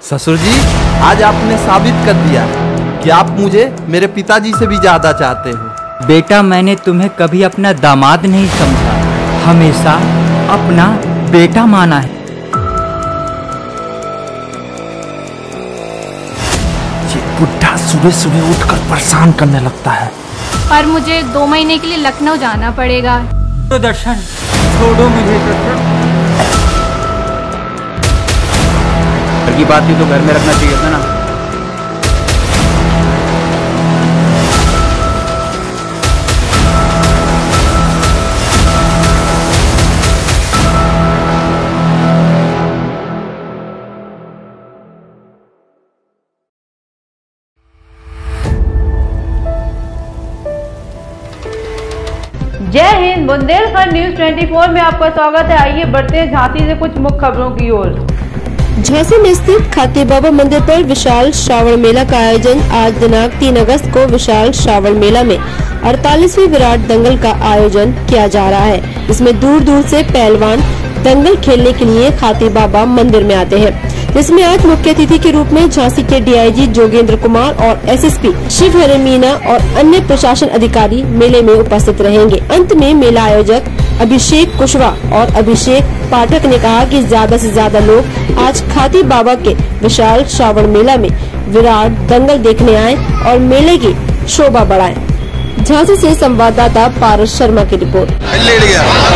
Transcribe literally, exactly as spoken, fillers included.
ससुर जी, आज आपने साबित कर दिया कि आप मुझे मेरे पिताजी से भी ज्यादा चाहते हो। बेटा, मैंने तुम्हें कभी अपना दामाद नहीं समझा, हमेशा अपना बेटा माना है। ये बुढ़ा सुबह सुबह उठकर परेशान करने लगता है। पर मुझे दो महीने के लिए लखनऊ जाना पड़ेगा। तो दर्शन छोड़ो मुझे। दर्शन की बात थी तो घर में रखना चाहिए था ना। जय हिंद। बुंदेलखंड न्यूज चौबीस में आपका स्वागत है। आइए बढ़ते हैं झांसी से कुछ मुख्य खबरों की ओर। झांसी में स्थित खाते बाबा मंदिर पर विशाल श्रावण मेला का आयोजन। आज दिनांक तीन अगस्त को विशाल श्रावण मेला में अड़तालीसवीं विराट दंगल का आयोजन किया जा रहा है। इसमें दूर दूर से पहलवान दंगल खेलने के लिए खाते बाबा मंदिर में आते हैं, जिसमें आज मुख्य अतिथि के रूप में झांसी के D I G Jogendra Kumar और S S P Shivhar Meena और अन्य प्रशासन अधिकारी मेले में उपस्थित रहेंगे। अंत में मेला आयोजक अभिषेक कुशवाहा और अभिषेक पाठक ने कहा कि ज्यादा से ज्यादा लोग आज खाती बाबा के विशाल श्रावण मेला में विराट दंगल देखने आए और मेले की शोभा बढ़ाएं। झांसी से संवाददाता पारस शर्मा की रिपोर्ट।